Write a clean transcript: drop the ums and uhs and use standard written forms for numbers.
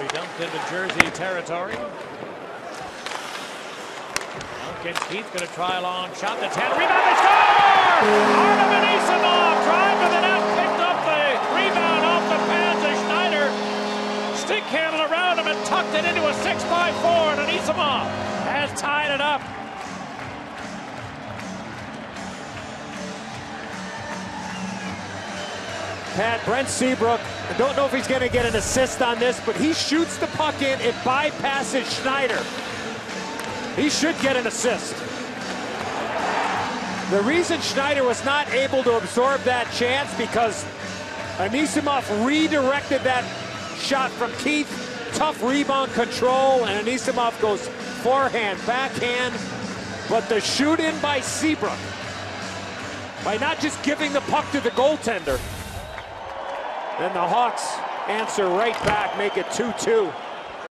be dumped into Jersey territory. Keith's going to try a long shot. That's head. Rebound. They score! Artem Anisimov drive to the net. Picked up the rebound off the pads of Schneider. Stick handle around him and tucked it into a 6x4. And Anisimov has tied it up. Pat, Brent Seabrook, I don't know if he's going to get an assist on this, but he shoots the puck in. It bypasses Schneider. He should get an assist. The reason Schneider was not able to absorb that chance because Anisimov redirected that shot from Keith. Tough rebound control, and Anisimov goes forehand, backhand. But the shoot in by Seabrook, by not just giving the puck to the goaltender, then the Hawks answer right back, make it 2-2.